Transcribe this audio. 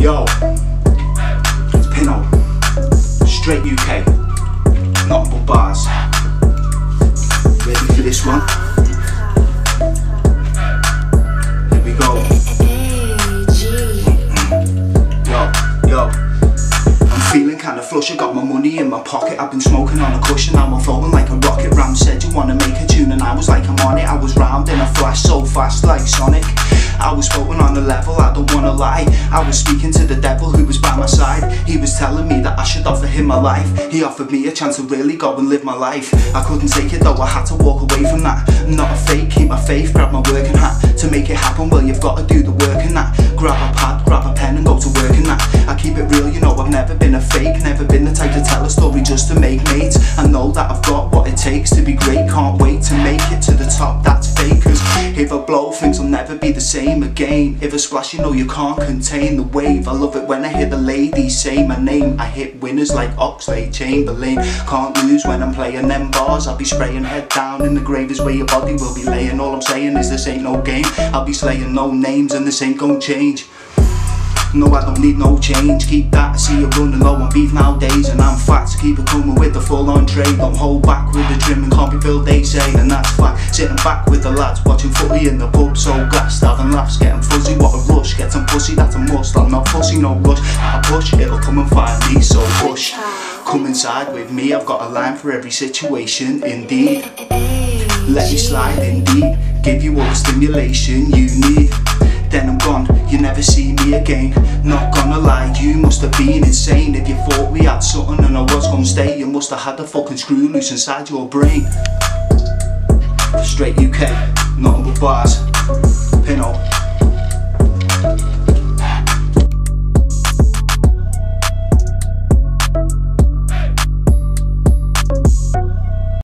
Yo, it's Pinno, straight UK, nothing but bars. Ready for this one? Here we go. Yo, I'm feeling kinda flush, I got my money in my pocket. I've been smoking on a cushion, now I'm floating like a rocket. Ram said you wanna make a tune and I was like I'm on it. I was round in a flash so fast like Sonic. I was floating on a level, I don't wanna lie. I was speaking to the devil who was by my side. He was telling me that I should offer him my life. He offered me a chance to really go and live my life. I couldn't take it though, I had to walk away from that. I'm not a fake, keep my faith, grab my working hat. To make it happen, well you've got to do the work in that. Grab a pad, grab a pen and go to work in that. I keep it real, you know I've never been a fake. Never been the type to tell a story just to make mates. I know that I've got what it takes to be great. Can't wait to make it to the top, that's fake. Cause if I blow, things will never be the same again. If I splash, you know you can't contain the wave. I love it when I hear the ladies say my name. I hit winners like Oxlade Chamberlain. Can't lose when I'm playing them bars. I'll be spraying head down in the grave is where your body will be laying. All I'm saying is this ain't no game. I'll be slaying no names and this ain't gon' change. No, I don't need no change, keep that. I see you running low on beef nowadays and I'm fat, so keep it coming with the full on trade. Don't hold back with the trim and can't be filled, they say, and that's fact. Sitting back with the lads, watching footy in the pub, so gassed, having laughs, getting fuzzy, what a rush. Get some pussy, that's a must, I'm not fussy, no rush. I push, it'll come and find me, so push. Come inside with me, I've got a line for every situation, indeed. Let me slide in deep, give you all the stimulation you need. Then I'm gone, you never see me again. Not gonna lie, you must have been insane. If you thought we had something and I was gonna stay, you must have had the fucking screw loose inside your brain. Straight UK, nothing but bars. Pinno.